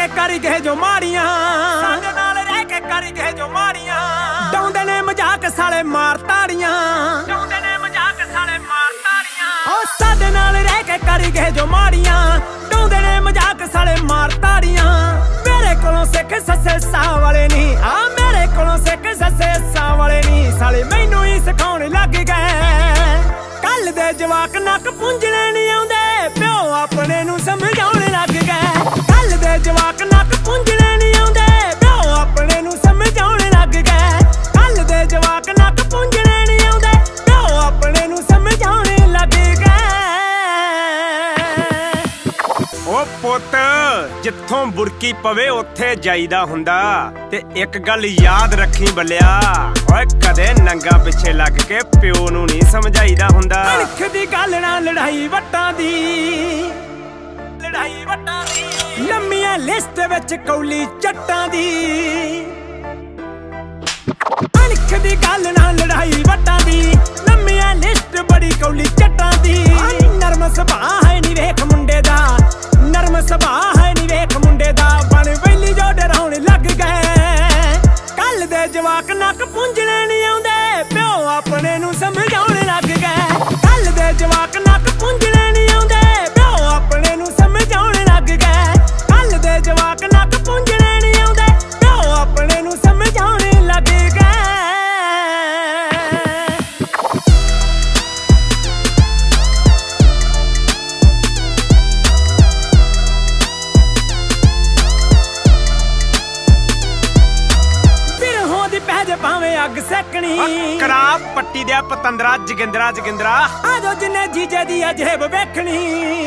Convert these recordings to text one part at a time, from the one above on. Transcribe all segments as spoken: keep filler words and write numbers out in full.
कर गए जो मारियां, साडे नाल रह के कर गए जो मारियां। डाउंदे ने मजाक साले मार ताड़ियां, डाउंदे ने मजाक साले मार ताड़ियां। ओ साडे नाल रह के कर गए जो मारियां, डाउंदे ने मजाक साले मार ताड़ियां। मेरे कोलों सिख ससे सा वाले नी, आ मेरे कोलों सिख ससे सा वाले नी। साले मैनू ही सिखाउण लग गए, कल दे जवाक नक पुंजणे नहीं आउंदे, प्यो अपने नू समझाउण लग गए। कल दे जवाक नक पुंजणे नहीं आउंदे, प्यो अपने नू समझाउण लग गए। कल दे जवाक नक पुंजणे नहीं आउंदे, प्यो अपने नू समझाउण लग गए। ओ पुੱਤ जिथों बुड़की पवे उत्थे जाईदा हुंदा, ते एक गल याद रखी बल्लिया, ओए कदे नंगा पिछे लग के प्यो नू नहीं समझाईदा हुंदा। अणख दी गल ना लड़ाई वट्टां दी, लड़ाई वट्टां दी। लम्मियां लिस्ट विच कौली जट्टां दी, अणख दी गल ना लड़ाई वट्टां दी। लम्मियां लिस्ट बड़ी कौली जट्टां दी। नरम सुभाऽ है नी वेख मुंडे दा, नरम सुभाऽ है नी वेख मुंडे दा। बन वैली जो डराउण लग गए, कल दे जवाक नक पुंजणे नहीं आउंदे, प्यो अपने नू समझाउण लग गए। कल दे जवाक नक पुंजणे नहीं आउंदे, प्यो अपने नू समझाउण लग गए। कल दे जवाक नक पुंजणे नहीं आउंदे, प्यो अपने नू समझाउण लग गए। भावें अग सेकनी, करा पट्टी दिया पतंदरा जगिंदरा जगिंदरा। आजो जिन्ने जीजे दी अजेब वेखनी,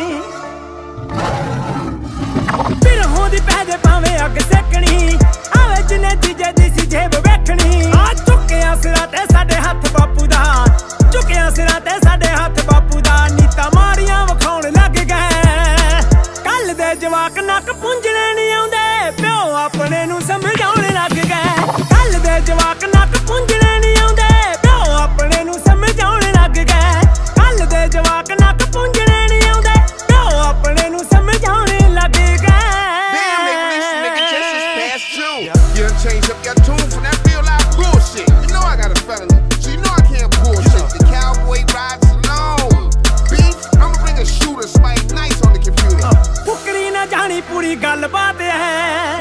बिरहों दी पैदे भावें अग सेकनी। आवे जिन्ने जीजे दी सी जेब वेखनी। आ चुकिया सिरा ते साडे हथ बापू दा, चुकिया सिरा ते साडे हथ बापू दा। नीता मारियां वखाउण लग गए, कल दे जवाक नक पुंजणे नहीं आउंदे, प्यो अपने नू समझाउण लग गए। कल दे जवाक नक पुंजणे नहीं आउंदे, प्यो अपने नू समझाउण लग गए। कल दे जवाक नक पुंजणे नहीं आउंदे, प्यो अपने नू समझाउण लग गए। Damn, nigga, this nigga just is past two. You done changed up your tune from that real life bullshit. You know I got a felony, so you know I can't bullshit. The cowboy rides alone. Beef, I'ma bring a shooter, spike nice on the computer. Fukrey ना जानी पूरी गल बात है,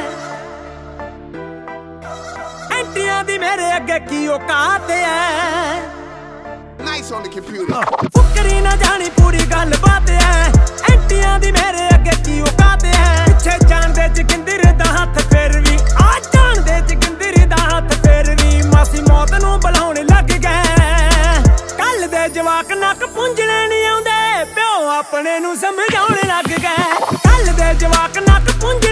एंटियां दी मेरे अगे की औकात है। Nice on the computer. Fukrey ना जानी पूरी गल बात है, एंटियां दी मेरे अगे की औकात है। पिछे जान दे जगिंदर दा हथ फिर भी, आ जान दे जगिंदर दा हथ फिर भी। मासी मौत नू बुलाउण लग गए, कल दे जवाक नक पुंजणे नहीं आउंदे, प्यो अपने नू समझाउण लग गए। कल दे जवाक नक पुंजणे